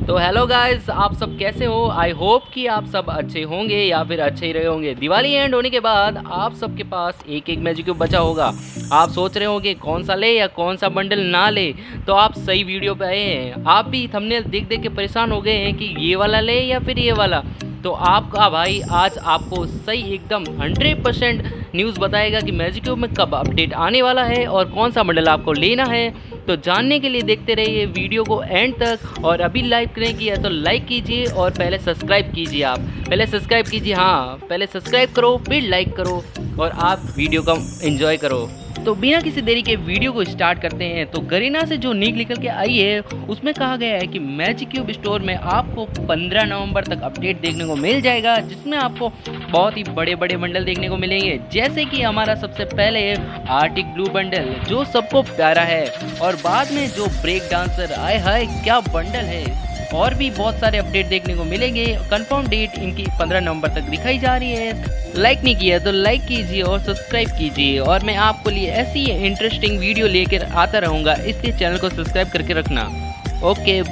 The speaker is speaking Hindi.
तो हेलो गाइस, आप सब कैसे हो। आई होप कि आप सब अच्छे होंगे या फिर अच्छे ही रहे होंगे। दिवाली एंड होने के बाद आप सबके पास एक एक मैजिक क्यूब बचा होगा। आप सोच रहे होंगे कौन सा ले या कौन सा बंडल ना ले, तो आप सही वीडियो पे आए हैं। आप भी थंबनेल देख देख के परेशान हो गए हैं कि ये वाला ले या फिर ये वाला। तो आपका भाई आज आपको सही एकदम 100% न्यूज़ बताएगा कि मैजिक क्यूब में कब अपडेट आने वाला है और कौन सा बंडल आपको लेना है। तो जानने के लिए देखते रहिए वीडियो को एंड तक। और अभी लाइक नहीं किया तो लाइक कीजिए और पहले सब्सक्राइब कीजिए। आप पहले सब्सक्राइब कीजिए, हाँ पहले सब्सक्राइब करो फिर लाइक करो और आप वीडियो को एंजॉय करो। तो बिना किसी देरी के वीडियो को स्टार्ट करते हैं। तो गरीना से जो नीक निकल के आई है उसमें कहा गया है कि मैजिक क्यूब स्टोर में आपको 15 नवंबर तक अपडेट देखने को मिल जाएगा, जिसमें आपको बहुत ही बड़े बड़े बंडल देखने को मिलेंगे। जैसे कि हमारा सबसे पहले है आर्टिक ब्लू बंडल, जो सबको प्यारा है। और बाद में जो ब्रेक डांसर, आए हाय क्या बंडल है। और भी बहुत सारे अपडेट देखने को मिलेंगे। कंफर्म डेट इनकी 15 नवंबर तक दिखाई जा रही है। लाइक नहीं किया तो लाइक कीजिए और सब्सक्राइब कीजिए। और मैं आपको लिए ऐसी इंटरेस्टिंग वीडियो लेकर आता रहूँगा, इसलिए चैनल को सब्सक्राइब करके रखना। ओके।